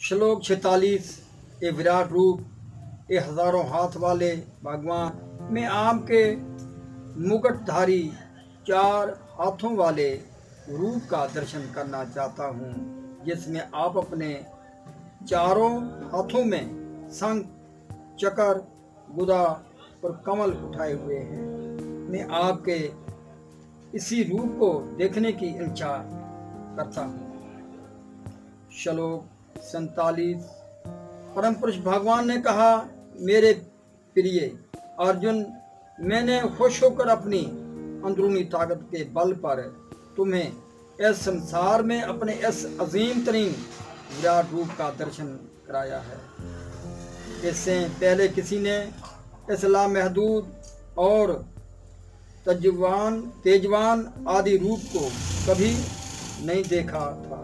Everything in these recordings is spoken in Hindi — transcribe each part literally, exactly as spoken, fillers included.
श्लोक छतालीस। ए विराट रूप, ए हजारों हाथ वाले भगवान, मैं आपके मुकुटधारी चार हाथों वाले रूप का दर्शन करना चाहता हूँ, जिसमें आप अपने चारों हाथों में शंख, चक्र, गुदा और कमल उठाए हुए हैं। मैं आपके इसी रूप को देखने की इच्छा करता हूँ। श्लोक सैतालीस। परम पुरुष भगवान ने कहा, मेरे प्रिय अर्जुन, मैंने खुश होकर अपनी अंदरूनी ताकत के बल पर तुम्हें इस संसार में अपने इस अजीम तरीन विराट रूप का दर्शन कराया है। इससे पहले किसी ने इस लामहदूद और तेजवान तेजवान आदि रूप को कभी नहीं देखा था।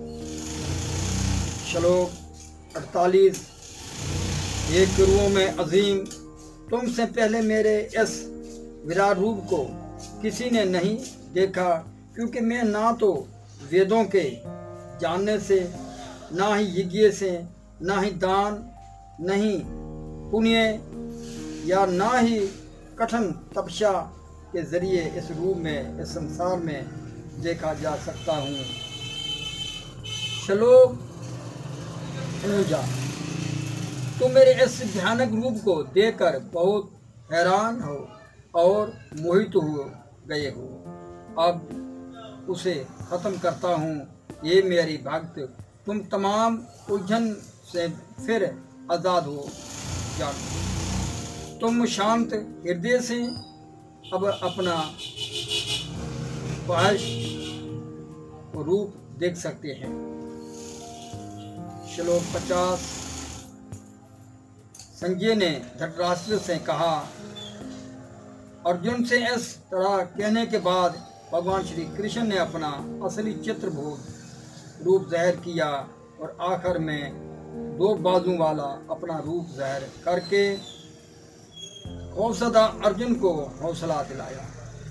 श्लोक अड़तालीस। एक गुरुओं में अजीम, तुमसे पहले मेरे इस विराट रूप को किसी ने नहीं देखा, क्योंकि मैं ना तो वेदों के जानने से, ना ही यज्ञ से, ना ही दान, नहीं पुण्य या ना ही कठिन तपस्या के जरिए इस रूप में, इस संसार में देखा जा सकता हूँ। श्लोक अनुजा। तुम मेरे इस भयानक रूप को देखकर बहुत हैरान हो और मोहित हो गए हो। अब उसे खत्म करता हूँ। ये मेरी भक्त, तुम तमाम उलझन से फिर आज़ाद हो जाओ। तुम शांत हृदय से अब अपना ख्वाहिश रूप देख सकते हैं। श्लोक पचास। संजय ने धृतराष्ट्र से कहा, अर्जुन से इस तरह कहने के बाद भगवान श्री कृष्ण ने अपना असली चित्रभूत रूप जाहिर किया और आखिर में दो बाजू वाला अपना रूप जाहिर करके हौसला अर्जुन को हौसला दिलाया।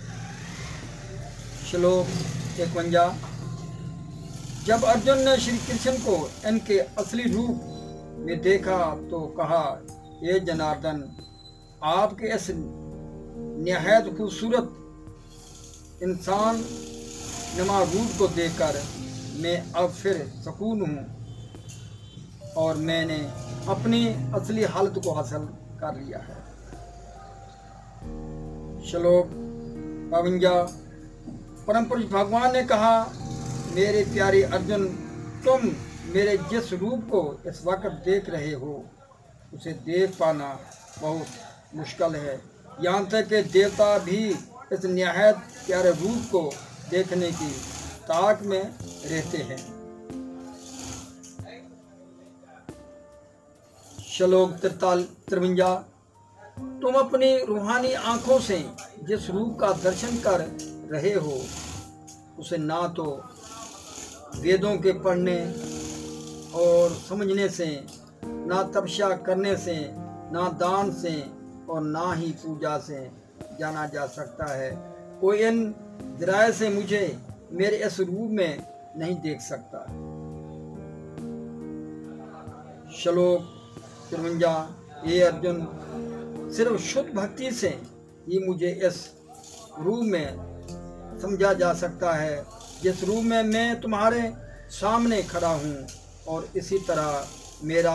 श्लोक इक्यावन। जब अर्जुन ने श्री कृष्ण को इनके असली रूप में देखा तो कहा, ये जनार्दन, आपके इस निहायत खूबसूरत इंसान नुमा रूप को देखकर मैं अब फिर सुकून हूँ और मैंने अपनी असली हालत को हासिल कर लिया है। श्लोक बावन। परम पुरुष भगवान ने कहा, मेरे प्यारे अर्जुन, तुम मेरे जिस रूप को इस वक्त देख रहे हो उसे देख पाना बहुत मुश्किल है। यहाँ तक कि देवता भी इस निहायत प्यारे रूप को देखने की ताक में रहते हैं। श्लोक तिरवंजा। तुम अपनी रूहानी आंखों से जिस रूप का दर्शन कर रहे हो उसे ना तो वेदों के पढ़ने और समझने से, ना तपस्या करने से, ना दान से और ना ही पूजा से जाना जा सकता है। कोई इन जराए से मुझे मेरे इस रूप में नहीं देख सकता। श्लोक तिरवंजा। ये अर्जुन, सिर्फ शुद्ध भक्ति से ही मुझे इस रूप में समझा जा सकता है, जिस रूप में मैं तुम्हारे सामने खड़ा हूँ, और इसी तरह मेरा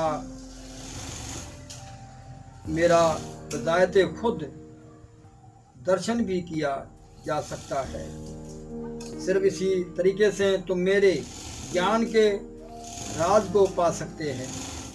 मेरा बजायते खुद दर्शन भी किया जा सकता है। सिर्फ इसी तरीके से तुम मेरे ज्ञान के राज को पा सकते हैं।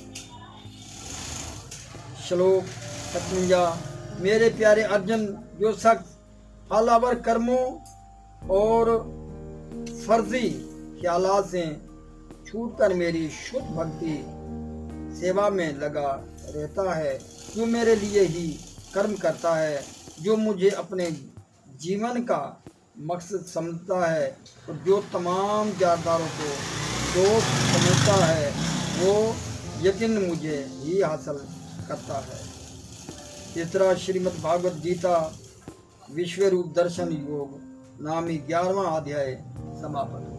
श्लोक पचवंजा। मेरे प्यारे अर्जुन, जो शख्स फलावर कर्मों और फर्जी ख्यालात से छूटकर मेरी शुद्ध भक्ति सेवा में लगा रहता है, जो मेरे लिए ही कर्म करता है, जो मुझे अपने जीवन का मकसद समझता है और जो तमाम जानदारों को दोस्त समझता है, वो यकीन मुझे ही हासिल करता है। इस तरह श्रीमद् भागवत गीता विश्व रूप दर्शन योग नामी ग्यारहवां अध्याय समापन।